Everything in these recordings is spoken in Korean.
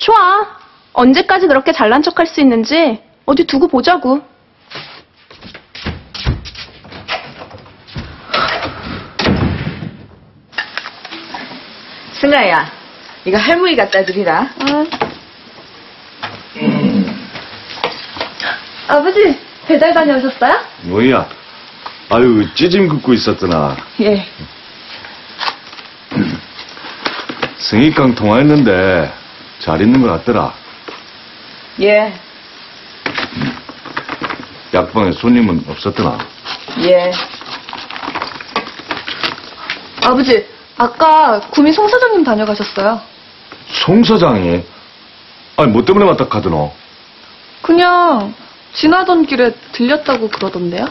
좋아. 언제까지 그렇게 잘난 척할 수 있는지 어디 두고 보자고. 승아야, 이거 할머니 갖다 드리라. 아버지, 배달 다녀오셨어요? 뭐야? 아유, 찌짐 긋고 있었더나. 예. 승익강 통화했는데 잘 있는 것 같더라. 예. 약방에 손님은 없었더나. 예. 아버지, 아까 구미 송 사장님 다녀가셨어요. 송 사장이? 아니, 뭐 때문에 왔다 카드노? 그냥 지나던 길에 들렸다고 그러던데요?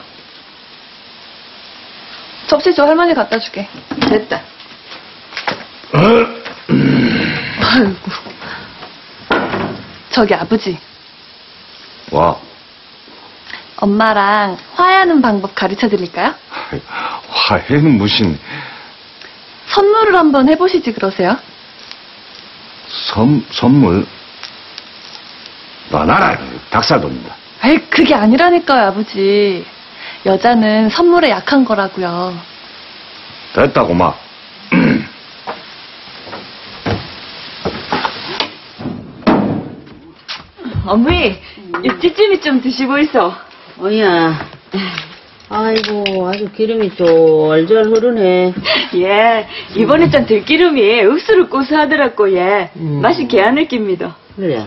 접시 저 할머니 갖다 주게. 됐다. 아이고. 저기 아버지, 와. 엄마랑 화해하는 방법 가르쳐 드릴까요? 화해는 무슨 선물을 한번 해보시지 그러세요? 선물? 놔놔라, 닭살 돋는다. 에이, 그게 아니라니까요, 아버지. 여자는 선물에 약한 거라고요. 됐다고, 마. 어머니, 이 찌찜이 좀 드시고 있어. 어이야. 아이고, 아주 기름이 쫄쫄 흐르네. 예, 이번에 짠 들기름이 읍수를 고소하더라고, 예. 맛이 개안을 낍니다. 그래.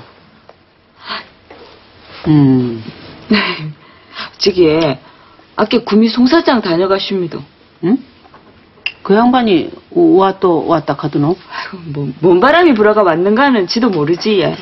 저기, 아까 구미 송 사장 다녀가십니다. 응? 그 양반이 왔다 카드노? 아이고, 뭔 바람이 불어가 왔는가는 지도 모르지, 예.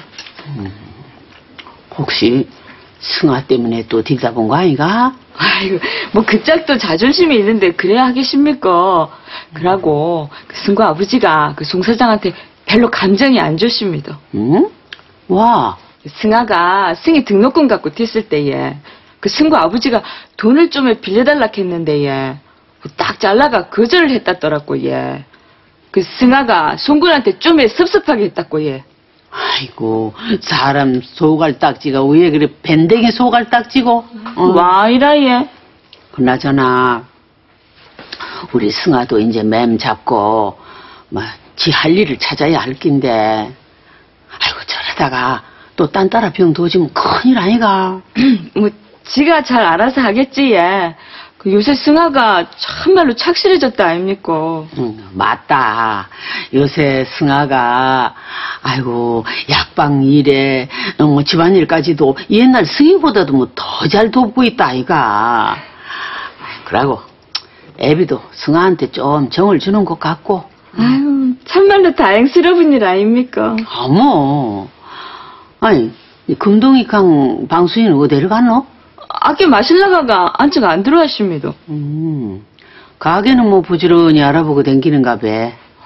혹시 승아 때문에 또 딕사본 거 아이가? 아이고, 뭐 그 짝도 자존심이 있는데 그래야 하겠습니까? 그러고 그 승구 아버지가 그 송 사장한테 별로 감정이 안 좋습니다. 응? 와. 승아가 승희 등록금 갖고 튀었을 때에 그 승구 아버지가 돈을 좀 빌려달라 했는데 예. 딱 잘라가 거절을 했다더라고 예. 그 승아가 송군한테 좀 섭섭하게 했다고 예. 아이고, 사람 소갈딱지가 왜 그래 밴댕이 소갈딱지고? 와 이라 예. 그나저나 우리 승아도 이제 맴 잡고 지 할 일을 찾아야 할 낀데 아이고 저러다가 또 딴 따라 병 도지면 큰일 아이가. 뭐 지가 잘 알아서 하겠지 예. 그 요새 승아가 참말로 착실해졌다 아닙니까? 맞다. 요새 승아가 아이고 약방 일에 집안일까지도 옛날 승희보다도 뭐 더 잘 돕고 있다 아이가. 그러고 애비도 승아한테 좀 정을 주는 것 같고. 아유 참말로 다행스러운 일 아닙니까? 어머. 아니 금동이 강 방수인은 어디를 갔노? 아까 마실라가가 안쪽 안 들어왔습니다. 가게는 뭐 부지런히 알아보고 댕기는가 봐.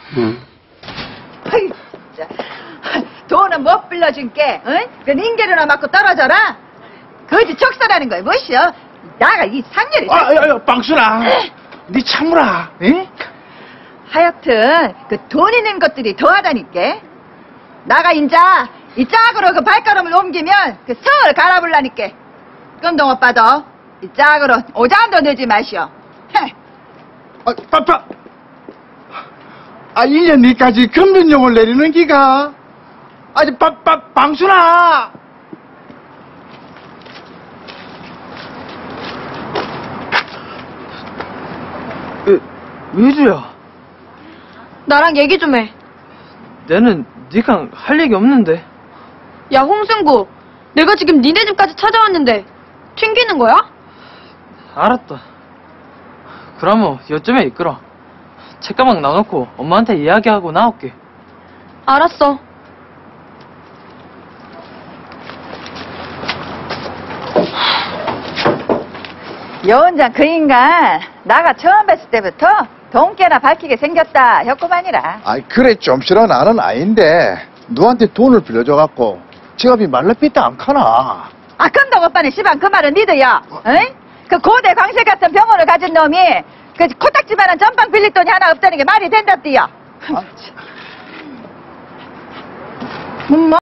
아이, 진짜. 돈은 못 빌려준게, 응? 그 닌게르나 맞고 떨어져라? 거지 척사라는 거야, 뭐시여? 나가 이 상렬이. 빵순아, 니 참으라, 응? 하여튼, 그 돈 있는 것들이 더하다니까. 나가 인자, 이 짝으로 그 발걸음을 옮기면 그 서울 갈아불라니까. 금동 오빠도 이 짝으로 오잔도 내지 마시오. 헤. 빠빠. 1년 뒤까지 금전용을 내리는 기가. 빵순아. 위주야, 나랑 얘기 좀 해. 내는 니랑 할 얘기 없는데. 야, 홍승구. 내가 지금 니네 집까지 찾아왔는데 튕기는 거야? 알았다. 그러면 요쯤에 이끌어. 책가방 나눠놓고 엄마한테 이야기하고 나올게. 알았어. 여원장 그 인간 나가 처음 뵀을 때부터 돈깨나 밝히게 생겼다 했구만이라. 그래, 좀 싫어 나는 아닌데, 누한테 돈을 빌려줘갖고, 지갑이 말라삐다 않카나. 금동 오빠는 시방 그 말은 니도요. 응? 그 고대 광실 같은 병원을 가진 놈이 그 코딱지만한 전방 빌릴 돈이 하나 없다는 게 말이 된답디요. 뭐?